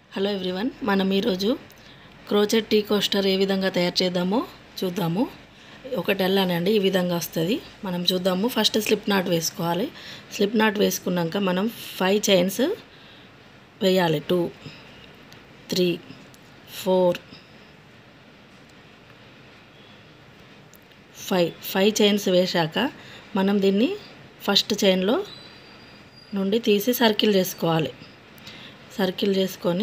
Hello everyone, మనం ఈరోజు crochet tea coaster ఏ విధంగా తయారు చేద్దామో చూద్దాము. ఒకటి అల్లానండి, ఈ విధంగా వస్తుంది. మనం చూద్దాము. ఫస్ట్ స్లిప్ నాట్ వేసుకోవాలి. స్లిప్ నాట్ వేసుకున్నాక మనం 5 చైన్స్ వేయాలి. 2 3 4 5 చైన్స్ వేశాక మనం దీన్ని ఫస్ట్ చైన్లో నుండి తీసి సర్కిల్ చేసుకోవాలి. సర్కిల్ చేసుకొని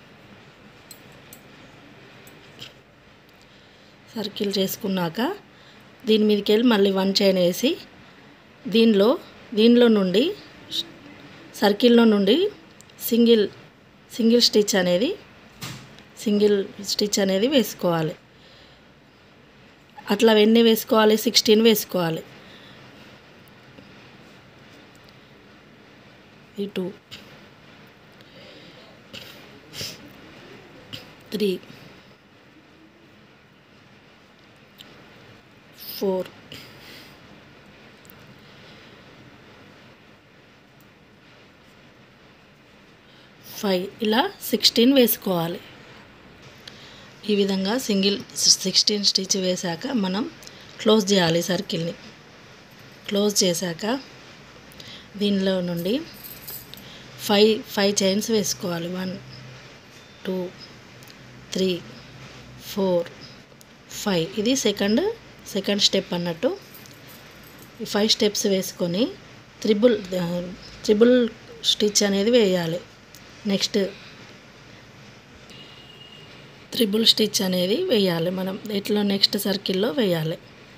సర్కిల్ చేసుకున్నాక దీని మీదకి వెళ్ళి మళ్ళీ 1 చైన్ వేసి దీనిలో నుండి సర్కిల్లో నుండి సింగిల్ స్టిచ్ అనేది వేసుకోవాలి. అట్లా ఎన్ని వేసుకోవాలి? 16 వేసుకోవాలి. 2 3 4 5 ఇలా 16 వేసుకోవాలి. ఈ విధంగా 16 స్టిచ్ వేశాక మనం క్లోజ్ చేయాలి. సర్కిల్ని క్లోజ్ చేశాక దీనిలో నుండి 5 చైన్స్ వేసుకోవాలి. 1 2 3 4 5 ఇది సెకండ్ స్టెప్ అన్నట్టు. ఈ 5 స్టెప్స్ వేసుకొని త్రిబుల్ స్టిచ్ అనేది వేయాలి. నెక్స్ట్ త్రిబుల్ స్టిచ్ అనేది వేయాలి. మనం ఇట్లా నెక్స్ట్ సర్కిల్లో వేయాలి.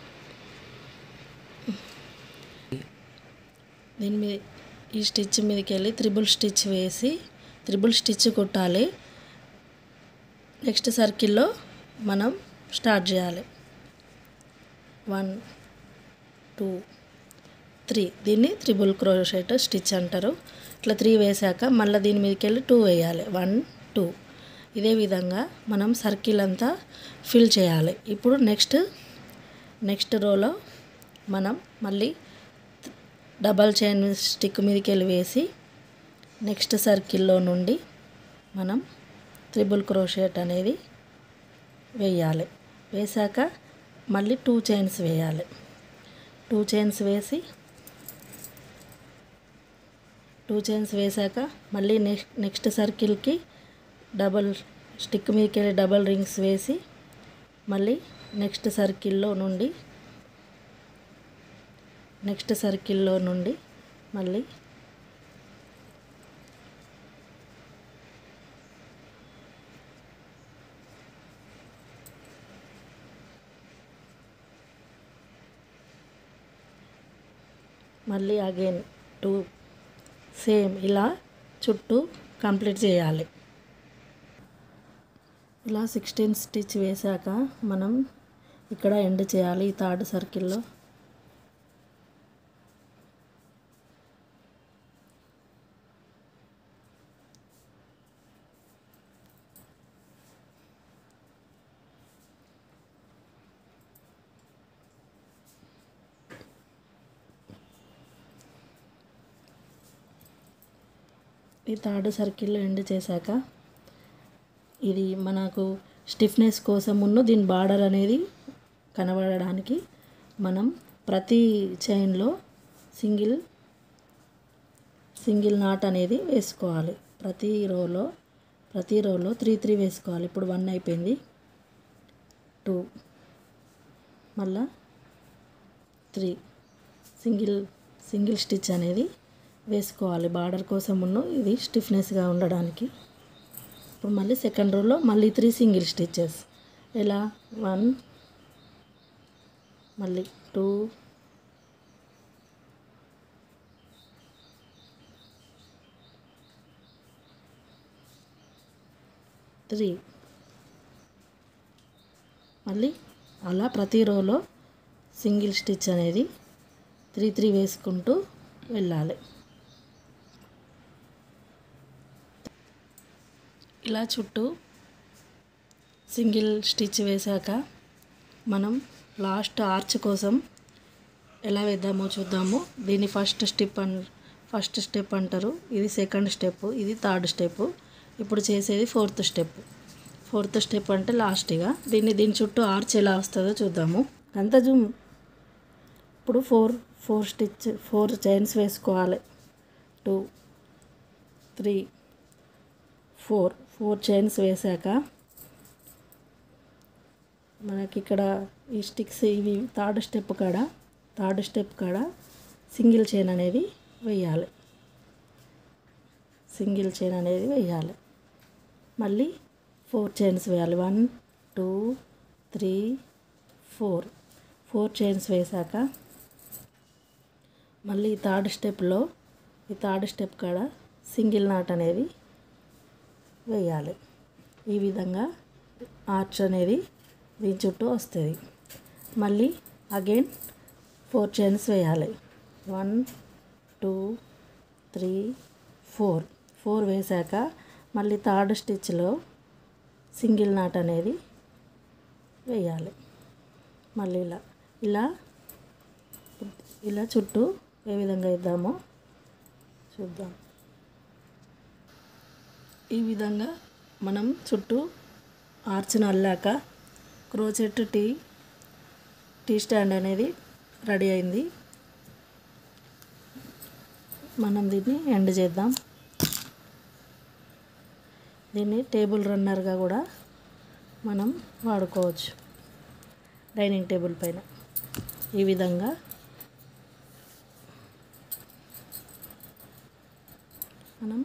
దీని మీద ఈ స్టిచ్ మీదకి వెళ్ళి త్రిబుల్ స్టిచ్ వేసి త్రిబుల్ స్టిచ్ కొట్టాలి. నెక్స్ట్ సర్కిల్లో మనం స్టార్ట్ చేయాలి. 1 2 3 దీన్ని త్రిబుల్ క్రోషెట్ స్టిచ్ అంటారు. ఇట్లా 3 వేసాక మళ్ళీ దీని మీదకి వెళ్ళి 2 వేయాలి. 1 2 ఇదే విధంగా మనం సర్కిల్ అంతా ఫిల్ చేయాలి. ఇప్పుడు నెక్స్ట్ రోలో మనం మళ్ళీ డబల్ చైన్ స్టిక్ మీదకి వెళ్ళి వేసి నెక్స్ట్ సర్కిల్లో నుండి మనం త్రిబుల్ క్రోషెట్ అనేది వేయాలి. వేసాక మళ్ళీ 2 చైన్స్ వేయాలి. 2 చైన్స్ వేసాక మళ్ళీ నెక్స్ట్ సర్కిల్కి డబల్ స్టిక్ మీదకి వెళ్ళి డబల్ రింగ్స్ వేసి మళ్ళీ నెక్స్ట్ సర్కిల్లో నుండి మళ్ళీ అగైన్ 2 సేమ్ ఇలా చుట్టూ కంప్లీట్ చేయాలి. ఇలా 16 స్టిచ్ వేసాక మనం ఇక్కడ ఎండ్ చేయాలి. ఈ థర్డ్ సర్కిల్లో ఎండ్ చేశాక ఇది మనకు స్టిఫ్నెస్ కోసం దీని బార్డర్ అనేది కనబడడానికి మనం ప్రతి చైన్లో సింగిల్ నాట్ అనేది వేసుకోవాలి. ప్రతి రోలో 3 వేసుకోవాలి. ఇప్పుడు 1 అయిపోయింది. 2 మళ్ళా 3 సింగిల్ స్టిచ్ అనేది వేసుకోవాలి బార్డర్ కోసం ఇది స్టిఫ్నెస్గా ఉండడానికి. ఇప్పుడు మళ్ళీ సెకండ్ రోలో మళ్ళీ 3 సింగిల్ స్టిచెస్. ఇలా 1 మళ్ళీ 2 3 మళ్ళీ అలా ప్రతి రోలో సింగిల్ స్టిచ్ అనేది 3 వేసుకుంటూ వెళ్ళాలి. ఇలా చుట్టూ సింగిల్ స్టిచ్ వేశాక మనం లాస్ట్ ఆర్చ్ కోసం ఎలా వేద్దామో చూద్దాము. దీన్ని ఫస్ట్ స్టెప్ అంటారు. ఇది సెకండ్ స్టెప్, ఇది థర్డ్ స్టెప్. ఇప్పుడు చేసేది ఫోర్త్ స్టెప్ అంటే లాస్ట్గా దీని చుట్టూ ఆర్చ్ ఎలా వస్తుందో చూద్దాము. అంత జూమ్. ఇప్పుడు ఫోర్ చైన్స్ వేసుకోవాలి. 2 3 4 చైన్స్ వేసాక మనకి ఇక్కడ ఈ స్టిక్స్ ఇవి థర్డ్ స్టెప్ కాడ సింగిల్ చైన్ అనేది వేయాలి. మళ్ళీ 4 చైన్స్ వేయాలి. 1 2 3 4 చైన్స్ వేసాక మళ్ళీ ఈ థర్డ్ స్టెప్ కాడ సింగిల్ నాట్ అనేది వేయాలి. ఈ విధంగా ఆర్చ్ అనేది దీని చుట్టూ వస్తుంది. మళ్ళీ అగైన్ 4 చైన్స్ వేయాలి. 1 2 3 4 వేసాక మళ్ళీ థర్డ్ స్టిచ్లో సింగిల్ నాట్ అనేది వేయాలి. మళ్ళీ ఇలా చుట్టూ ఏ విధంగా వేద్దామో చూద్దాం. ఈ విధంగా మనం చుట్టూ ఆర్చ్ను అల్లాక క్రోచెట్ టీ స్టాండ్ అనేది రెడీ అయింది. మనం దీన్ని ఎండ్ చేద్దాం. దీన్ని టేబుల్ రన్నర్గా కూడా మనం వాడుకోవచ్చు. డైనింగ్ టేబుల్ పైన ఈ విధంగా మనం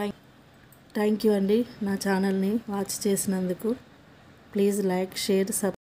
థ్యాంక్ యూ అండి. నా ఛానల్ని వాచ్ చేసినందుకు ప్లీజ్ లైక్, షేర్,